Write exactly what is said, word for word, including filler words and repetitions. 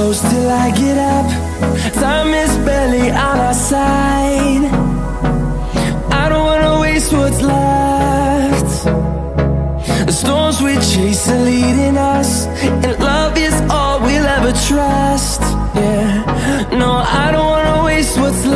close till I get up. Time is barely on our side. I don't wanna waste what's left. The storms we chase are leading us, and love is all we'll ever trust. Yeah, no, I don't wanna waste what's left.